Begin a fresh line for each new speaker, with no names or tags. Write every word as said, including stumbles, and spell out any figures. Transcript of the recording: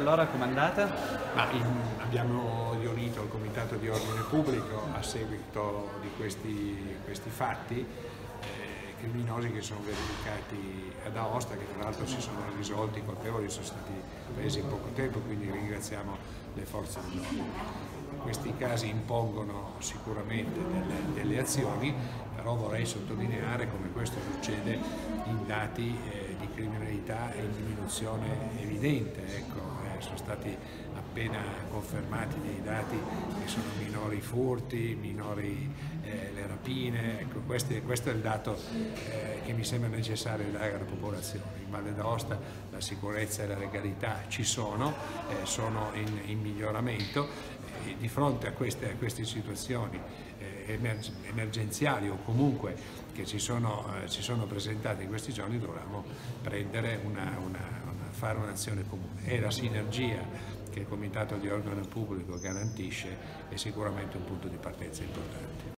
allora com'è andata?
Ma in, abbiamo riunito il Comitato di Ordine Pubblico a seguito di questi, questi fatti eh, criminosi che sono verificati ad Aosta, che tra l'altro si sono risolti, i colpevoli sono stati presi in poco tempo, quindi ringraziamo le forze dell'ordine. Questi casi impongono sicuramente delle, delle azioni, però vorrei sottolineare come questo succede in dati eh, di criminalità in diminuzione evidente. Ecco, eh, sono stati appena confermati dei dati che sono minori i furti, minori eh, le rapine. Ecco, questo, questo è il dato eh, che mi sembra necessario dare alla popolazione. In Valle d'Aosta la sicurezza e la legalità ci sono, eh, sono in, in miglioramento. E di fronte a queste, a queste situazioni eh, emergenziali o comunque che ci sono, eh, ci sono presentate in questi giorni, dobbiamo prendere una, una, una, fare un'azione comune. E la sinergia che il Comitato di Ordine Pubblico garantisce è sicuramente un punto di partenza importante.